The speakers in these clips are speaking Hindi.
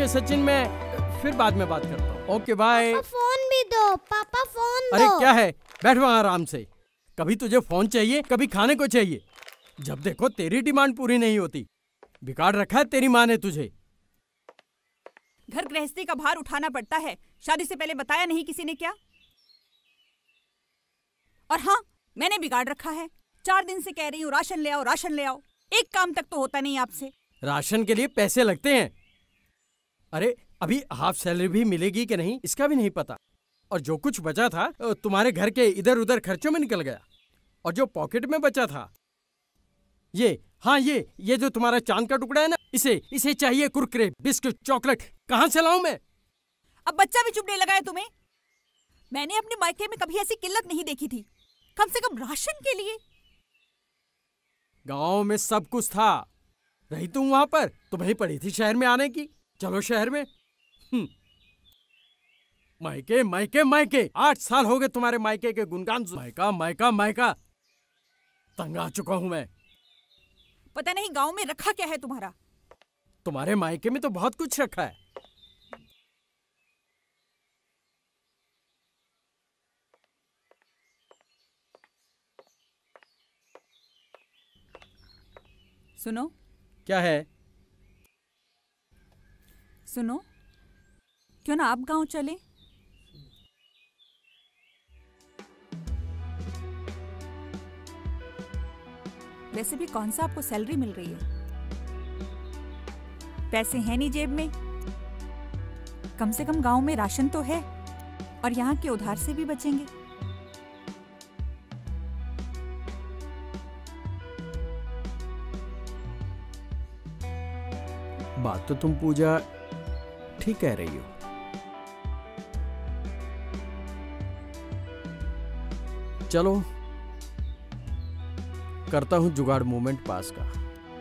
सचिन, मैं फिर बाद में बात करता हूँ। Okay bye. फोन भी दो पापा, फोन दो। अरे क्या है, बैठ वहाँ आराम से। कभी तुझे फोन चाहिए, कभी खाने को चाहिए। जब देखो तेरी डिमांड पूरी नहीं होती। बिगाड़ रखा है तेरी माँ ने तुझे। घर गृहस्थी का भार उठाना पड़ता है। शादी से पहले बताया नहीं किसी ने क्या? और हाँ, मैंने बिगाड़ रखा है। 4 दिन से कह रही हूँ राशन ले आओ, राशन ले आओ। एक काम तक तो होता नहीं आपसे। राशन के लिए पैसे लगते हैं। अरे अभी हाफ सैलरी भी मिलेगी कि नहीं इसका भी नहीं पता। और जो कुछ बचा था तुम्हारे घर के इधर उधर खर्चों में निकल गया। और जो पॉकेट में बचा था, ये जो तुम्हारा चांद का टुकड़ा है ना, इसे चाहिए कुरकुरे, बिस्कुट, चॉकलेट। कहाँ से लाऊं मैं? अब बच्चा भी चुभने लगा है तुम्हें। मैंने अपने मायके में कभी ऐसी किल्लत नहीं देखी थी, कम से कम राशन के लिए। गांव में सब कुछ था। रही तुम वहां पर तो वहीं पड़ी थी शहर में आने की। चलो शहर में। मायके मायके मायके, 8 साल हो गए तुम्हारे मायके के गुणगान। मायका मायका मायका, तंग आ चुका हूं मैं। पता नहीं गांव में रखा क्या है तुम्हारा। तुम्हारे मायके में तो बहुत कुछ रखा है। सुनो। क्या है? सुनो, क्यों ना आप गांव चले? वैसे भी कौन सा आपको सैलरी मिल रही है? पैसे हैं नहीं जेब में। कम से कम गांव में राशन तो है, और यहाँ के उधार से भी बचेंगे। बात तो तुम पूजा ठीक कह रही हो। चलो करता हूं जुगाड़ मूवमेंट पास का।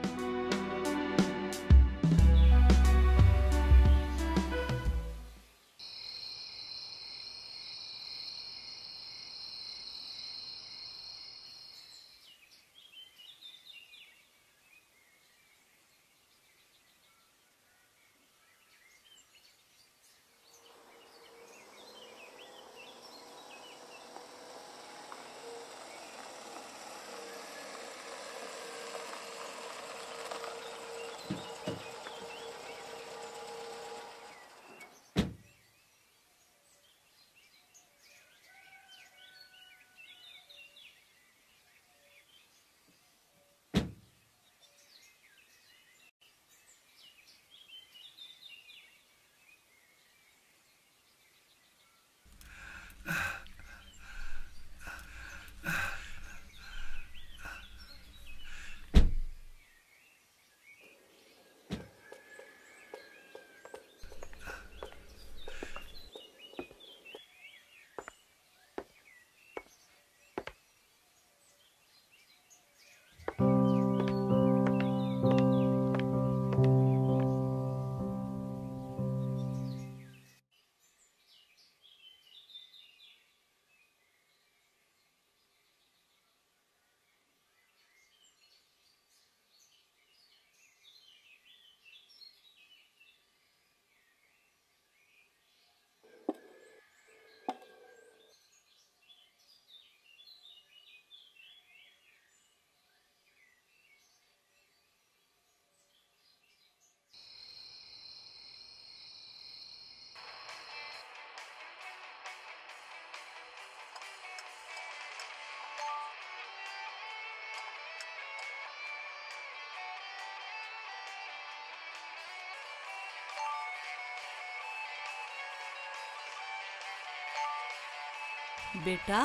बेटा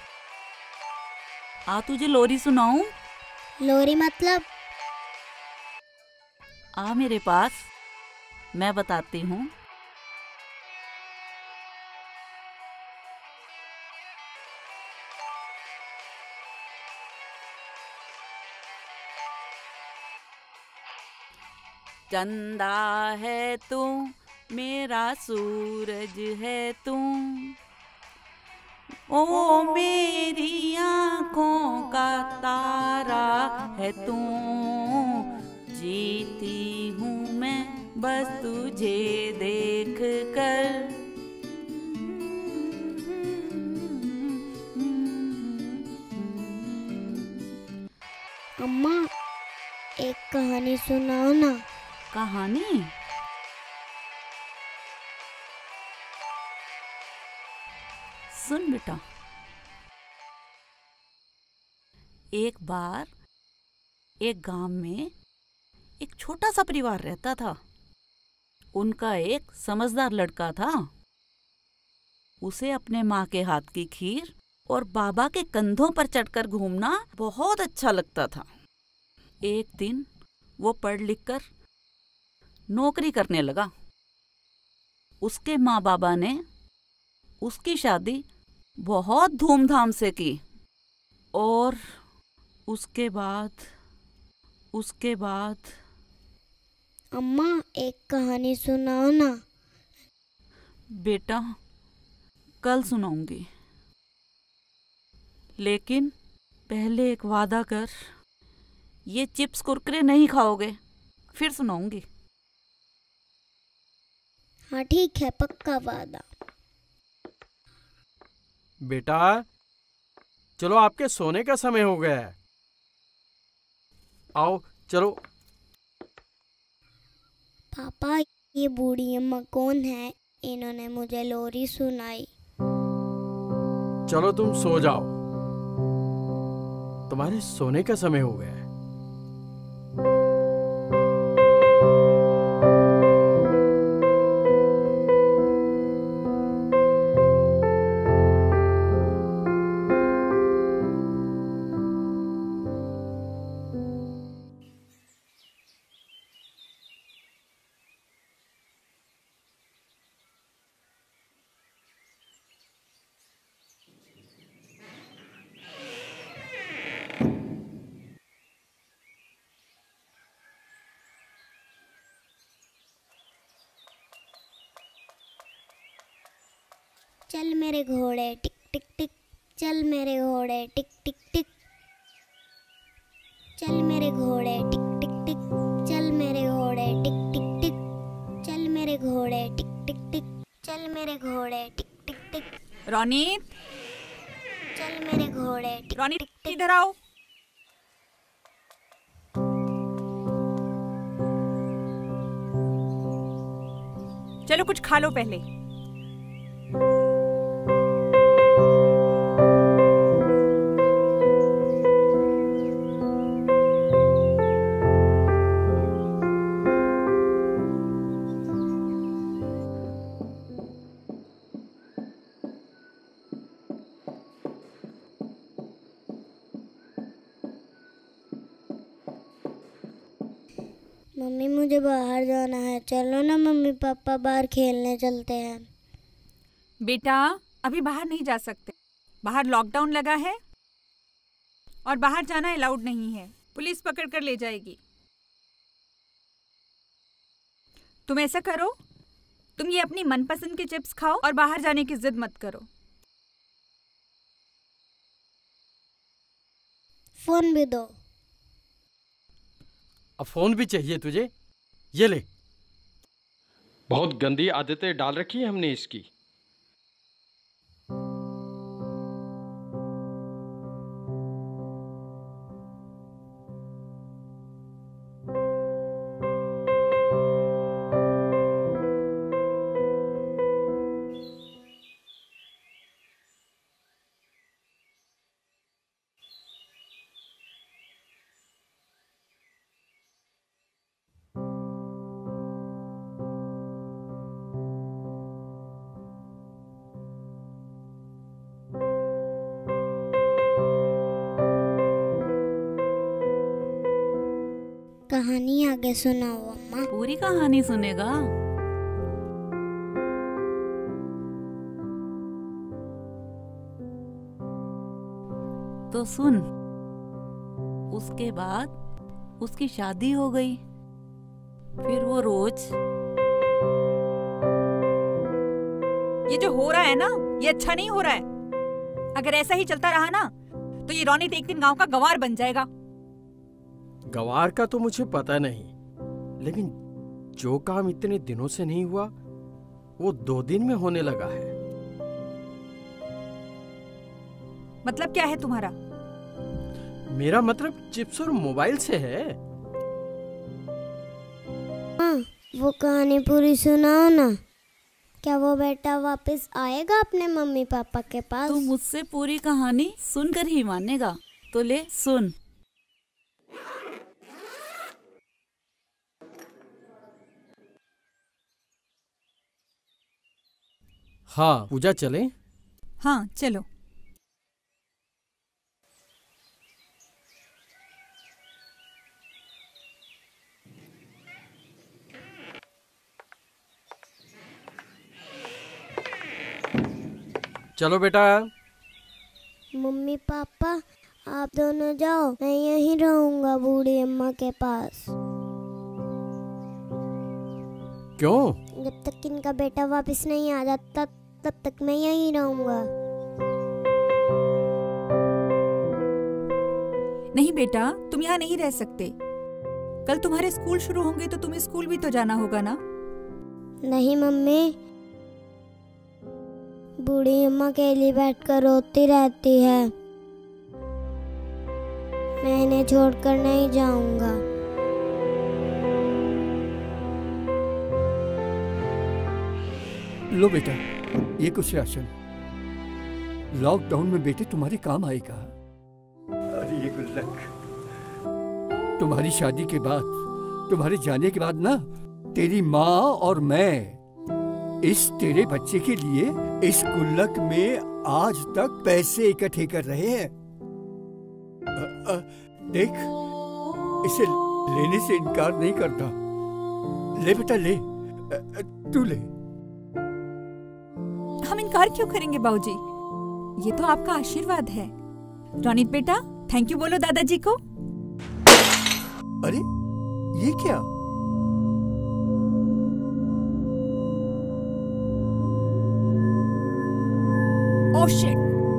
आ तुझे लोरी सुनाऊं? लोरी मतलब? आ मेरे पास, मैं बताती हूँ। चंदा है तू, मेरा सूरज है तू, ओ मेरी आँखों का तारा है तू। जीती हूँ मैं बस तुझे देख कर। अम्मा, एक कहानी सुनाओ ना। कहानी? सुन बेटा। एक बार एक गांव में एक छोटा सा परिवार रहता था। उनका एक समझदार लड़का था। उसे अपने माँ के हाथ की खीर और बाबा के कंधों पर चढ़कर घूमना बहुत अच्छा लगता था। एक दिन वो पढ़ लिख कर नौकरी करने लगा। उसके माँ बाबा ने उसकी शादी बहुत धूमधाम से की और उसके बाद अम्मा, एक कहानी सुनाओ ना। बेटा, कल सुनाऊंगी, लेकिन पहले एक वादा कर। ये चिप्स कुरकुरे नहीं खाओगे, फिर सुनाऊंगी। हाँ ठीक है, पक्का वादा। बेटा, चलो आपके सोने का समय हो गया है। आओ चलो। पापा, ये बूढ़ी अम्मा कौन है? इन्होंने मुझे लोरी सुनाई। चलो तुम सो जाओ, तुम्हारे सोने का समय हो गया है। चल मेरे घोड़े टिक टिक टिक, चल मेरे घोड़े टिक टिक टिक, चल मेरे घोड़े टिक टिक टिक, चल मेरे घोड़े टिक टिक टिक, चल मेरे घोड़े टिक टिक टिक, चल मेरे घोड़े टिक टिक टिक। रोनीत, चल मेरे घोड़े टिक रोनीत टिक टिक। इधर आओ। चलो कुछ खा लो पहले। मम्मी, मुझे बाहर जाना है। चलो ना मम्मी पापा, बाहर खेलने चलते हैं। बेटा, अभी बाहर नहीं जा सकते। बाहर लॉकडाउन लगा है और बाहर जाना अलाउड नहीं है। पुलिस पकड़ कर ले जाएगी। तुम ऐसा करो, तुम ये अपनी मनपसंद के चिप्स खाओ और बाहर जाने की जिद मत करो। फोन भी दो। अब फोन भी चाहिए तुझे? ये ले। बहुत गंदी आदतें डाल रखी है हमने इसकी। कहानी आगे सुनाओ अम्मा। पूरी कहानी सुनेगा? तो सुन। उसके बाद उसकी शादी हो गई। फिर वो रोज ये जो हो रहा है ना, ये अच्छा नहीं हो रहा है। अगर ऐसा ही चलता रहा ना, तो ये रोनीत एक दिन गांव का गंवार बन जाएगा। गंवार का तो मुझे पता नहीं, लेकिन जो काम इतने दिनों से नहीं हुआ वो 2 दिन में होने लगा है। मतलब क्या है तुम्हारा? मेरा मतलब चिप्स और मोबाइल से है। हाँ, वो कहानी पूरी सुनाओ ना। क्या वो बेटा वापस आएगा अपने मम्मी पापा के पास? तू मुझसे पूरी कहानी सुनकर ही मानेगा, तो ले सुन। हाँ पूजा, चलें? हाँ चलो। चलो बेटा। मम्मी पापा आप दोनों जाओ, मैं यहीं रहूंगा बूढ़ी अम्मा के पास। क्यों? जब तक इनका बेटा वापस नहीं आ जाता तब तक मैं यहीं रहूंगा। नहीं बेटा, तुम यहाँ नहीं रह सकते। कल तुम्हारे स्कूल शुरू होंगे तो तुम्हें स्कूल भी तो जाना होगा ना। नहीं मम्मी, बूढ़ी अम्मा अकेली बैठकर रोती रहती है। मैं इन्हें छोड़कर नहीं जाऊंगा। लो बेटा, ये कुछ राशन। लॉकडाउन में बेटे तुम्हारे काम आएगा। अरे ये गुल्लक, तुम्हारी शादी के बाद, तुम्हारे जाने के बाद ना, तेरी माँ और मैं इस तेरे बच्चे के लिए इस गुल्लक में आज तक पैसे इकट्ठे कर रहे हैं। देख, इसे लेने से इनकार नहीं करता। ले बेटा ले, तू ले। हम इनकार क्यों करेंगे बाबूजी? ये तो आपका आशीर्वाद है। रोनित बेटा, थैंक यू बोलो दादाजी को। अरे ये क्या? Oh shit.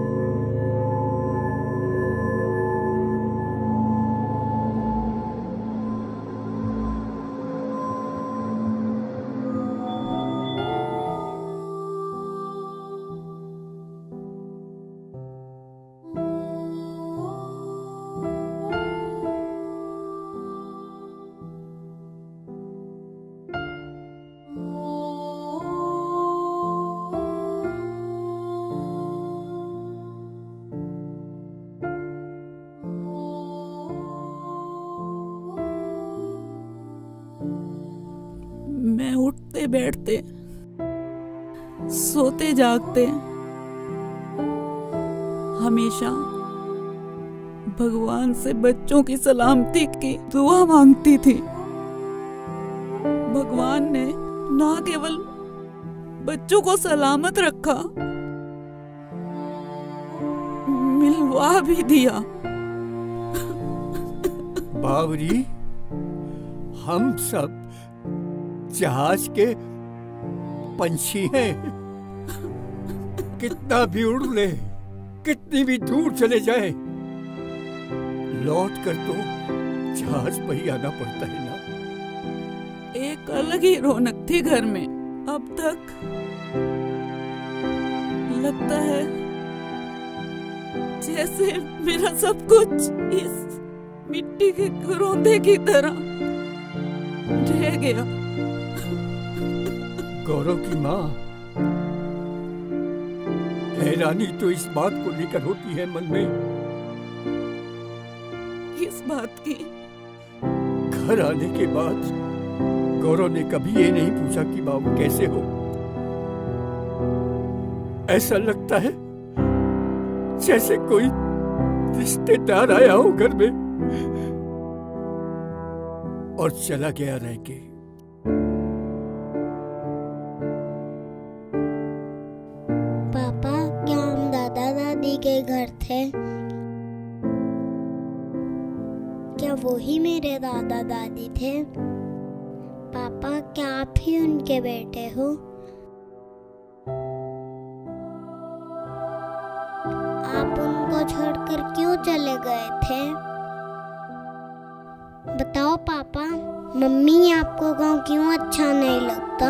मैं उठते बैठते, सोते जागते हमेशा भगवान से बच्चों की सलामती की दुआ मांगती थी। भगवान ने ना केवल बच्चों को सलामत रखा, मिलवा भी दिया। बावरी, हम सब जहाज के पंछी हैं। कितना भी उड़ ले, कितनी भी दूर चले जाए, लौट कर तो जहाज पर ही आना पड़ता है ना। एक अलग ही रौनक थी घर में। अब तक लगता है जैसे मेरा सब कुछ इस मिट्टी के घरौंदे की तरह रह गया। गौरव की माँ, हैरानी तो इस बात को लेकर होती है मन में। किस बात की? घर आने के बाद गौरव ने कभी ये नहीं पूछा कि बाबू कैसे हो। ऐसा लगता है जैसे कोई रिश्तेदार आया हो घर में और चला गया रह के। पापा, क्या हम दादा दादी के घर थे? क्या वो ही मेरे दादा दादी थे? पापा, क्या आप ही उनके बेटे हो? आप उनको छोड़कर क्यों चले गए थे? बताओ पापा। मम्मी, आपको गांव क्यों अच्छा नहीं लगता?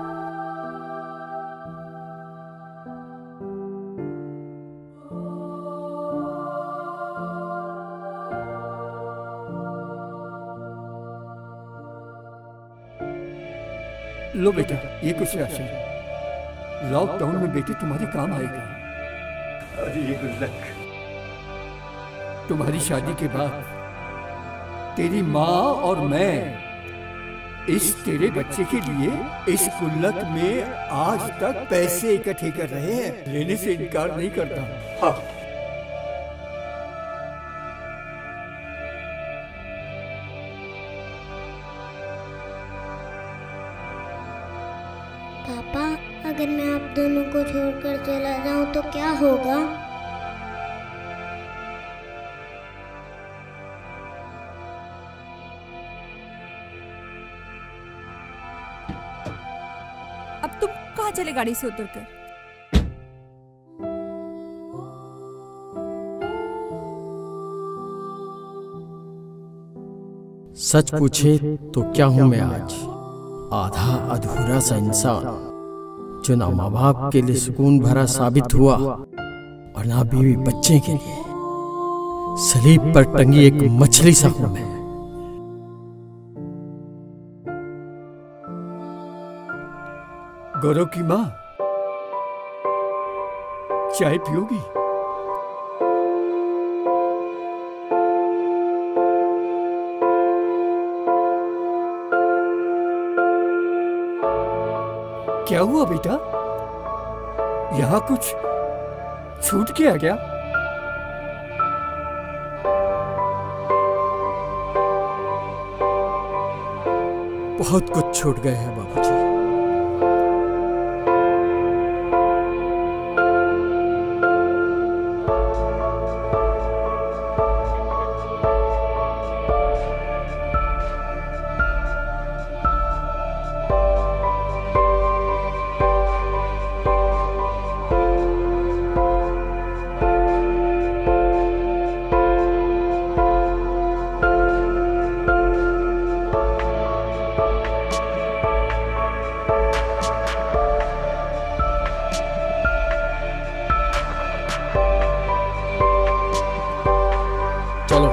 लो बेटा, ये कुछ राशन। लॉकडाउन में बेटे तुम्हारे काम आएगा। अरे ये गुल्लक, तुम्हारी शादी के बाद तेरी माँ और मैं इस तेरे बच्चे के लिए इस गुल्लक में आज तक पैसे इकट्ठे कर रहे हैं। लेने से इनकार नहीं करता। हाँ। पापा, अगर मैं आप दोनों को छोड़कर चला जाऊं तो क्या होगा? अब तुम कहाँ चले गाड़ी से उतरकर? सच पूछे तो क्या हूं मैं आज? आधा अधूरा सा इंसान जो ना माँ बाप के लिए सुकून भरा साबित हुआ और ना बीवी बच्चे के लिए सलीब पर टंगी एक मछली सा हूं मैं। गौरव की माँ, चाय पियोगी? क्या हुआ बेटा? यहाँ कुछ छूट गया क्या? बहुत कुछ छूट गए हैं बाबूजी। चलो।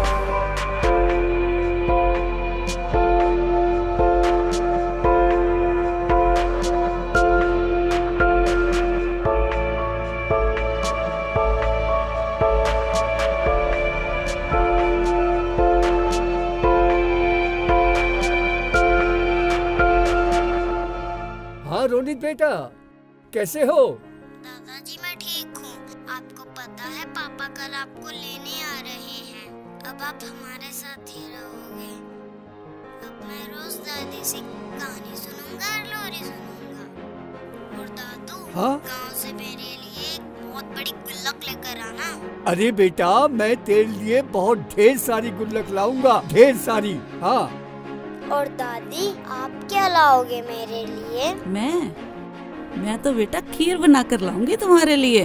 हाँ रोनित बेटा, कैसे हो? दादाजी, मैं ठीक हूँ। आपको पता है पापा कल आपको लेने आ रहे हैं। अब आप हमारे साथ ही रहोगे। अब मैं रोज दादी से कहानी सुनूंगा और लोरी सुनूंगा। और दादू, हाँ? गांव से मेरे लिए एक बहुत बड़ी गुल्लक लेकर आना। अरे बेटा, मैं तेरे लिए बहुत ढेर सारी गुल्लक लाऊंगा, ढेर सारी। हाँ। और दादी, आप क्या लाओगे मेरे लिए? मैं तो बेटा खीर बना कर लाऊंगी तुम्हारे लिए।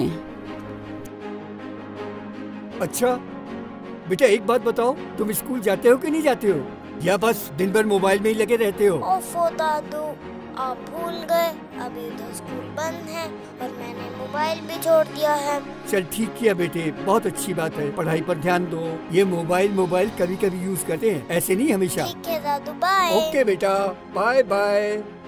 अच्छा बेटा, एक बात बताओ, तुम स्कूल जाते हो कि नहीं जाते हो, या बस दिन भर मोबाइल में ही लगे रहते हो? ओफो दादू, आप भूल गए, अभी तो स्कूल बंद है और मैंने मोबाइल भी छोड़ दिया है। चल ठीक किया बेटे, बहुत अच्छी बात है। पढ़ाई पर ध्यान दो। ये मोबाइल कभी कभी यूज करते हैं, ऐसे नहीं हमेशा। ठीक है दादू, बाय। ओके बेटा, बाय बाय।